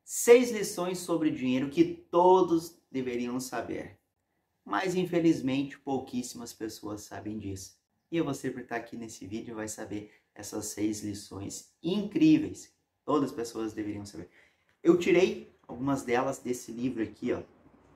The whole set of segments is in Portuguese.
6 lições sobre dinheiro que todos deveriam saber. Mas infelizmente pouquíssimas pessoas sabem disso. E você por estar aqui nesse vídeo vai saber essas 6 lições incríveis que todas as pessoas deveriam saber. Eu tirei algumas delas desse livro aqui, ó,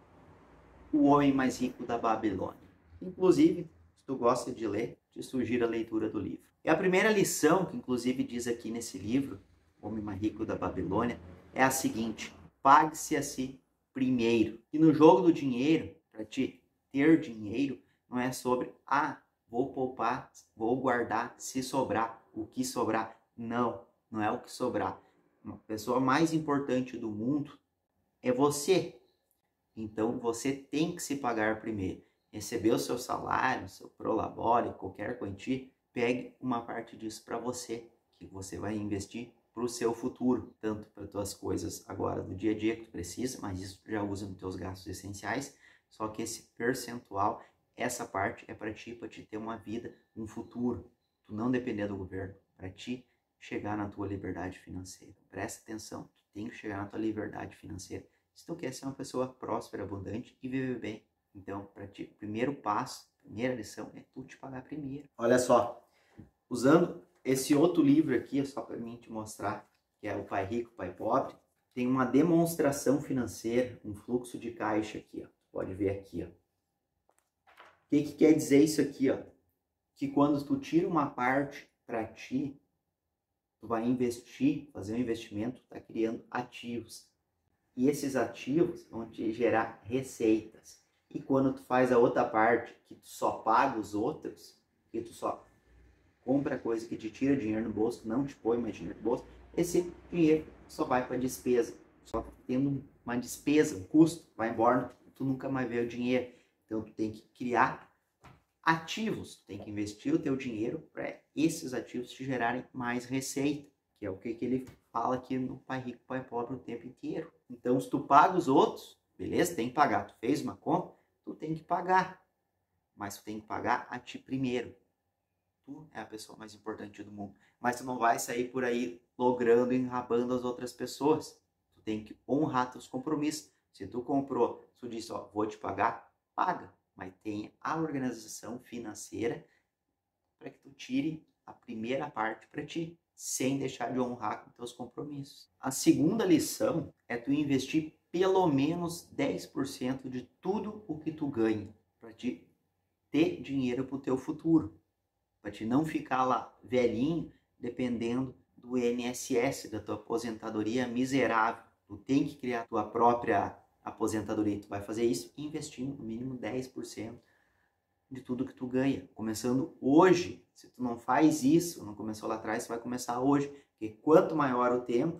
O Homem Mais Rico da Babilônia. Inclusive, se tu gosta de ler, te sugiro a leitura do livro. E a primeira lição, que inclusive diz aqui nesse livro, O Homem Mais Rico da Babilônia, é a seguinte: pague-se a si primeiro. E no jogo do dinheiro, para te ter dinheiro, não é sobre, vou poupar, vou guardar, se sobrar, o que sobrar. Não, não é o que sobrar. A pessoa mais importante do mundo é você. Então, você tem que se pagar primeiro. Receber o seu salário, seu prolabore, qualquer quantia, pegue uma parte disso para você, que você vai investir para o seu futuro, tanto para as tuas coisas agora do dia a dia que tu precisa, mas isso tu já usa nos teus gastos essenciais, só que esse percentual, essa parte é para ti ter uma vida, um futuro, tu não depender do governo, para ti chegar na tua liberdade financeira. Presta atenção, tu tem que chegar na tua liberdade financeira se tu quer ser uma pessoa próspera, abundante e viver bem. Então, para ti, o primeiro passo, a primeira lição é tu te pagar primeiro. Olha só, usando esse outro livro aqui, só para mim te mostrar, que é o Pai Rico, Pai Pobre, tem uma demonstração financeira, um fluxo de caixa aqui, ó. Pode ver aqui, ó. O que quer dizer isso aqui, ó? Que quando tu tira uma parte para ti, tu vai investir, fazer um investimento, tá criando ativos. E esses ativos vão te gerar receitas. E quando tu faz a outra parte, que tu só paga os outros, que tu só compra coisa que te tira dinheiro no bolso, não te põe mais dinheiro no bolso, esse dinheiro só vai para despesa. Só tendo uma despesa, um custo, vai embora, tu nunca mais vê o dinheiro. Então tu tem que criar ativos, tu tem que investir o teu dinheiro para esses ativos te gerarem mais receita, que é o que ele fala aqui no Pai Rico, Pai Pobre o tempo inteiro. Então, se tu paga os outros, beleza, tem que pagar. Tu fez uma compra, tu tem que pagar. Mas tu tem que pagar a ti primeiro. Tu é a pessoa mais importante do mundo. Mas tu não vai sair por aí logrando e enrabando as outras pessoas. Tu tem que honrar teus compromissos. Se tu comprou, tu disse, ó, vou te pagar, paga. Mas tenha a organização financeira para que tu tire a primeira parte para ti, sem deixar de honrar com teus compromissos. A segunda lição é tu investir pelo menos 10% de tudo o que tu ganha, para te ter dinheiro para o teu futuro, para te não ficar lá velhinho dependendo do INSS, da tua aposentadoria miserável. Tu tem que criar a tua própria aposentadoria. Tu vai fazer isso investindo no mínimo 10% de tudo que tu ganha, começando hoje. Se tu não faz isso, não começou lá atrás, tu vai começar hoje, porque quanto maior o tempo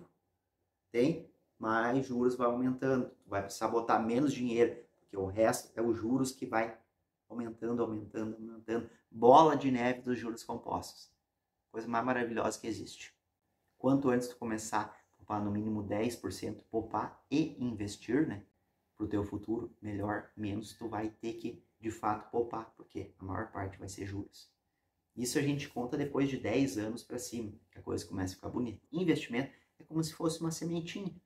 tem, mais juros vai aumentando, tu vai precisar botar menos dinheiro, porque o resto é os juros que vai aumentando, aumentando, aumentando, bola de neve dos juros compostos, coisa mais maravilhosa que existe. Quanto antes tu começar a poupar no mínimo 10%, poupar e investir, né, para o teu futuro, melhor, menos tu vai ter que de fato poupar, porque a maior parte vai ser juros. Isso a gente conta depois de 10 anos para cima, que a coisa começa a ficar bonita. Investimento é como se fosse uma sementinha.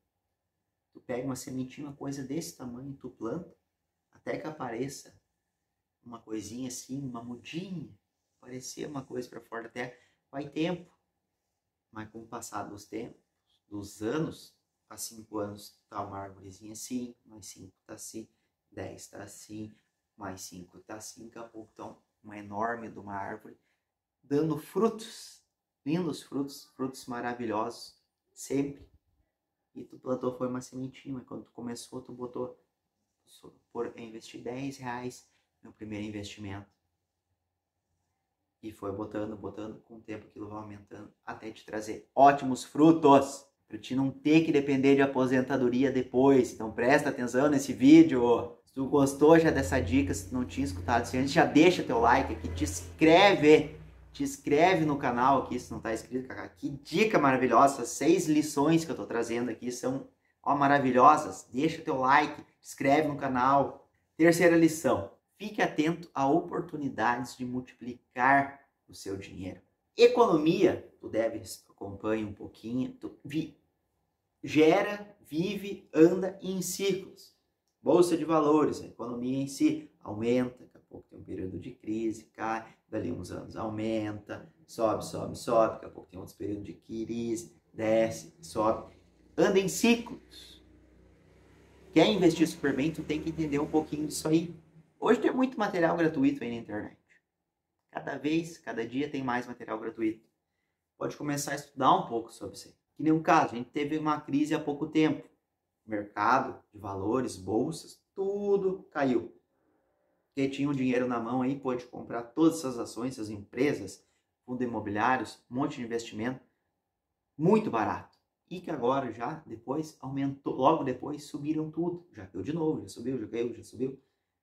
Tu pega uma sementinha, uma coisa desse tamanho, tu planta, até que apareça uma coisinha assim, uma mudinha, aparecer uma coisa para fora da terra, vai tempo. Mas com o passar dos tempos, dos anos, há 5 anos tá uma árvorezinha assim, mais 5 tá assim, 10 tá assim, mais 5 tá assim, daqui a pouco tá uma enorme de uma árvore, dando frutos, lindos frutos, frutos maravilhosos, sempre. E tu plantou, foi uma sementinha, mas quando tu começou, tu botou, por investir R$10 no primeiro investimento. E foi botando, com o tempo aquilo vai aumentando, até te trazer ótimos frutos, para te não ter que depender de aposentadoria depois. Então presta atenção nesse vídeo. Se tu gostou já dessa dica, se tu não tinha escutado isso antes, já deixa teu like aqui, te inscreve no canal aqui, se não tá inscrito. Que dica maravilhosa, essas 6 lições que eu tô trazendo aqui são maravilhosas. Deixa teu like, se inscreve no canal. Terceira lição: fique atento a oportunidades de multiplicar o seu dinheiro. Economia, tu deve acompanhar um pouquinho, gera, vive, anda em ciclos. Bolsa de valores, a economia em si aumenta, daqui a pouco tem um período de crise, cai, dali uns anos aumenta, sobe, sobe, sobe, daqui a pouco tem outros períodos de crise, desce, sobe, anda em ciclos. Quer investir super bem, tu tem que entender um pouquinho disso aí. Hoje tem muito material gratuito aí na internet. Cada dia tem mais material gratuito. Pode começar a estudar um pouco sobre isso aí. Que nem um caso, a gente teve uma crise há pouco tempo. Mercado de valores, bolsas, tudo caiu. Quem tinha o dinheiro na mão aí pôde comprar todas essas ações, essas empresas, fundos imobiliários, um monte de investimento, muito barato. E que agora já depois aumentou, logo depois subiram tudo. Já caiu de novo, já subiu, já caiu, já subiu.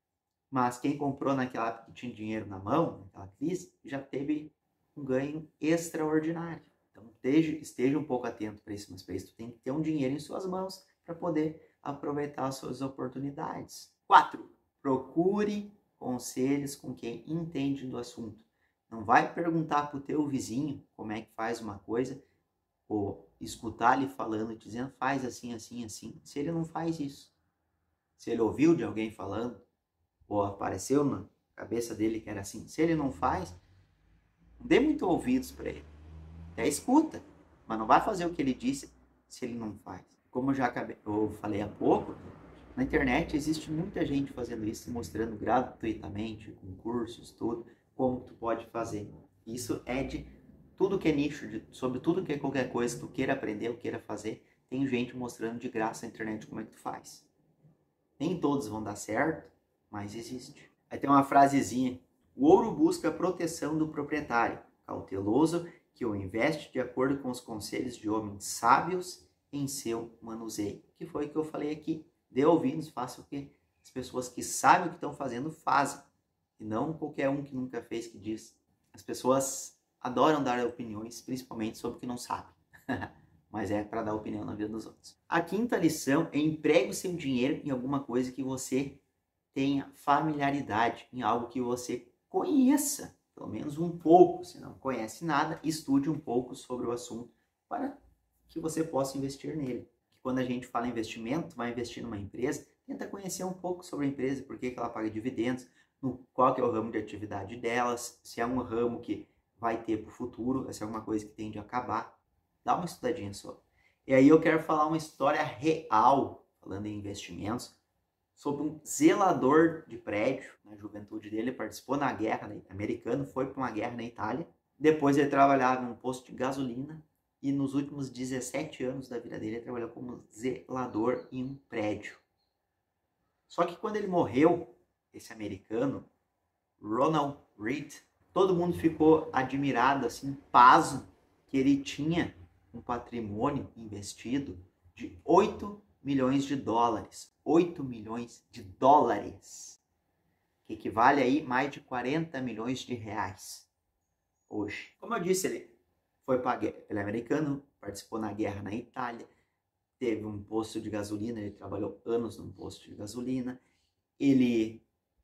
Mas quem comprou naquela época que tinha dinheiro na mão, naquela crise, já teve um ganho extraordinário. Então esteja um pouco atento para isso, mas para isso tu tem que ter um dinheiro em suas mãos para poder aproveitar as suas oportunidades. 4. Procure conselhos com quem entende do assunto. Não vai perguntar para o teu vizinho como é que faz uma coisa, ou escutar ele falando e dizendo faz assim, assim, assim, se ele não faz isso. Se ele ouviu de alguém falando, ou apareceu na cabeça dele que era assim, se ele não faz, não dê muito ouvidos para ele. Até escuta, mas não vai fazer o que ele disse se ele não faz. Como eu falei há pouco, na internet existe muita gente fazendo isso, mostrando gratuitamente, com cursos, tudo, como tu pode fazer. Isso é de tudo que é nicho, sobre tudo que é qualquer coisa que tu queira aprender ou queira fazer, tem gente mostrando de graça na internet como é que tu faz. Nem todos vão dar certo, mas existe. Aí tem uma frasezinha: o ouro busca a proteção do proprietário, cauteloso que o investe de acordo com os conselhos de homens sábios em seu manuseio. Que foi o que eu falei aqui. Dê ouvidos, faça o que as pessoas que sabem o que estão fazendo fazem. E não qualquer um que nunca fez que diz. As pessoas adoram dar opiniões, principalmente sobre o que não sabem. Mas é para dar opinião na vida dos outros. A quinta lição é: empregue o seu dinheiro em alguma coisa que você tenha familiaridade, em algo que você conheça, pelo menos um pouco. Se não conhece nada, estude um pouco sobre o assunto para que você possa investir nele. Quando a gente fala em investimento, vai investir numa empresa, tenta conhecer um pouco sobre a empresa, por que ela paga dividendos, qual que é o ramo de atividade delas, se é um ramo que vai ter para o futuro, se é alguma coisa que tende a acabar. Dá uma estudadinha sobre. E aí eu quero falar uma história real, falando em investimentos, sobre um zelador de prédio. Na juventude dele, ele participou na guerra americana, foi para uma guerra na Itália. Depois ele trabalhava em um posto de gasolina e nos últimos 17 anos da vida dele ele trabalhou como zelador em um prédio. Só que quando ele morreu, esse americano, Ronald Reed, todo mundo ficou admirado, assim, pasmo, que ele tinha um patrimônio investido de 8 milhões de dólares. 8 milhões de dólares. Que equivale aí mais de 40 milhões de reais hoje. Como eu disse, ele foi para a guerra, ele é americano, participou na guerra na Itália, teve um posto de gasolina, ele trabalhou anos num posto de gasolina, ele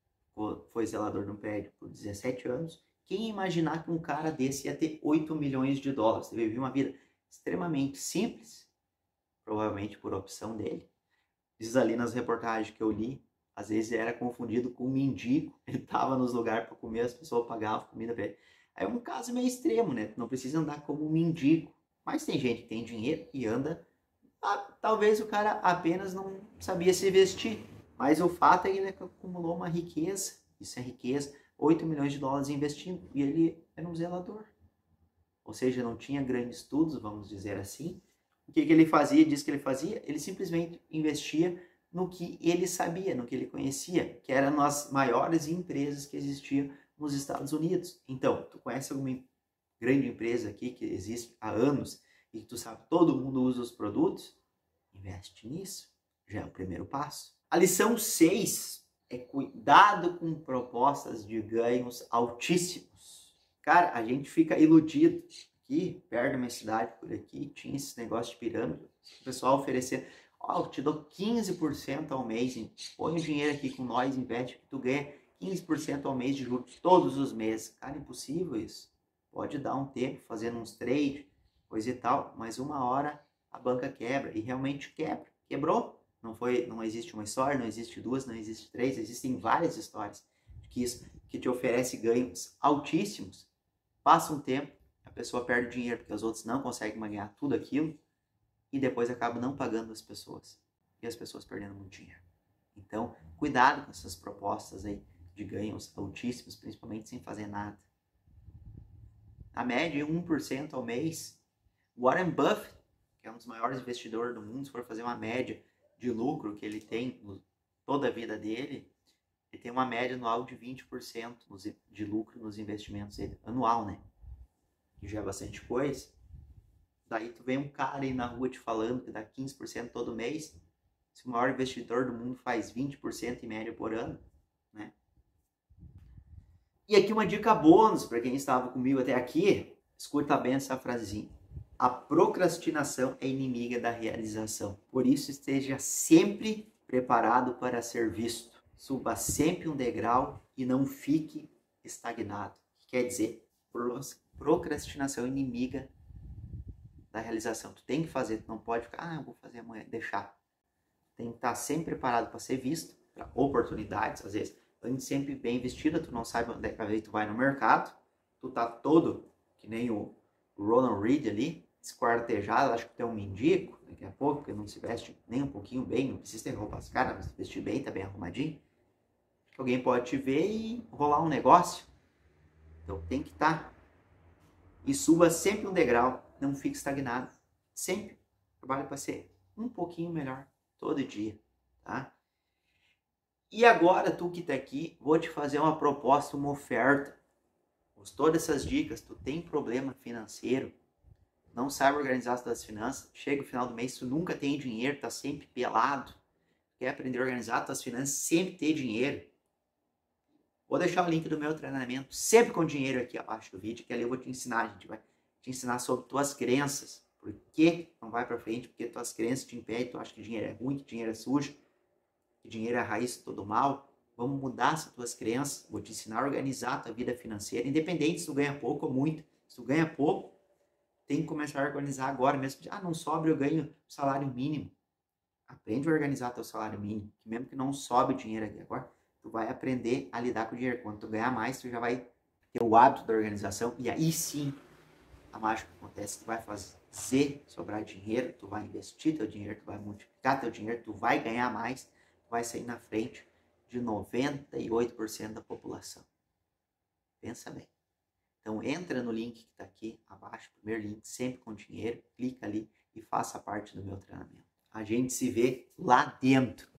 foi zelador de um prédio por 17 anos. Quem imaginar que um cara desse ia ter 8 milhões de dólares? Ele viveu uma vida extremamente simples, provavelmente por opção dele. Diz ali nas reportagens que eu li, às vezes era confundido com um mendigo, ele estava nos lugares para comer, as pessoas pagavam comida para ele. É um caso meio extremo, né? Não precisa andar como um mendigo, mas tem gente que tem dinheiro e anda. Talvez o cara apenas não sabia se vestir, mas o fato é que ele acumulou uma riqueza, isso é riqueza, 8 milhões de dólares investindo, e ele era um zelador. Ou seja, não tinha grandes estudos, vamos dizer assim. O que ele fazia, diz que ele fazia? Ele simplesmente investia no que ele sabia, no que ele conhecia, que eram as maiores empresas que existiam nos Estados Unidos. Então, tu conhece alguma grande empresa aqui que existe há anos e que tu sabe todo mundo usa os produtos? Investe nisso, já é o primeiro passo. A lição 6 é cuidado com propostas de ganhos altíssimos. Cara, a gente fica iludido. Aqui, perto da minha cidade, por aqui, tinha esse negócio de pirâmide. O pessoal oferecer, eu te dou 15% ao mês, põe o dinheiro aqui com nós, investe, que tu ganha 15% ao mês de juros todos os meses. Cara, impossível isso. Pode dar um tempo fazendo uns trades, coisa e tal, mas uma hora a banca quebra, e realmente quebra. Quebrou. Não existe uma história, não existe duas, não existe três, existem várias histórias que te oferece ganhos altíssimos. Passa um tempo, a pessoa perde dinheiro porque os outros não conseguem ganhar tudo aquilo e depois acaba não pagando as pessoas. E as pessoas perdendo muito dinheiro. Então, cuidado com essas propostas aí de ganhos altíssimos, principalmente sem fazer nada. A média é 1% ao mês. Warren Buffett, que é um dos maiores investidores do mundo, se for fazer uma média de lucro que ele tem toda a vida dele, ele tem uma média anual de 20% de lucro nos investimentos dele. Anual, né? Que já é bastante coisa. Daí tu vem um cara aí na rua te falando que dá 15% todo mês. Se o maior investidor do mundo faz 20% em média por ano, né? E aqui uma dica bônus para quem estava comigo até aqui. Escuta bem essa frasezinha. A procrastinação é inimiga da realização. Por isso, esteja sempre preparado para ser visto. Suba sempre um degrau e não fique estagnado. Quer dizer, procrastinação é inimiga da realização. Tu tem que fazer, tu não pode ficar, eu vou fazer amanhã, deixar. Tem que estar sempre preparado para ser visto, para oportunidades, às vezes. Ande sempre bem vestida, tu não sabe onde é que tu vai no mercado, tu tá todo, que nem o Ronald Reid ali, esquartejado, acho que tem um mendigo, daqui a pouco, porque não se veste nem um pouquinho bem, não precisa ter roupas caras, mas se vestir bem, tá bem arrumadinho, que alguém pode te ver e rolar um negócio. Então tem que estar. E suba sempre um degrau, não fique estagnado. Sempre trabalhe para ser um pouquinho melhor todo dia, tá? E agora, tu que tá aqui, vou te fazer uma proposta, uma oferta. Gostou dessas dicas? Tu tem problema financeiro? Não sabe organizar as tuas finanças? Chega o final do mês, tu nunca tem dinheiro, tá sempre pelado. Quer aprender a organizar as tuas finanças, sempre ter dinheiro? Vou deixar o link do meu treinamento, sempre com dinheiro, aqui abaixo do vídeo, que ali eu vou te ensinar. A gente vai te ensinar sobre tuas crenças. Por que não vai pra frente? Porque tuas crenças te impedem, tu acha que dinheiro é ruim, que dinheiro é sujo, que dinheiro é a raiz de todo mal. Vamos mudar essas tuas crenças. Vou te ensinar a organizar a tua vida financeira, independente se tu ganha pouco ou muito. Se tu ganha pouco, tem que começar a organizar agora mesmo. Não sobra, eu ganho salário mínimo. Aprende a organizar teu salário mínimo, que mesmo que não sobe o dinheiro aqui agora, tu vai aprender a lidar com o dinheiro. Quando tu ganhar mais, tu já vai ter o hábito da organização, e aí sim a mágica acontece. Tu vai fazer sobrar dinheiro, tu vai investir teu dinheiro, tu vai multiplicar teu dinheiro, tu vai ganhar mais, tu vai sair na frente de 98% da população. Pensa bem. Então entra no link que está aqui abaixo, primeiro link, sempre com dinheiro, clica ali e faça parte do meu treinamento. A gente se vê lá dentro.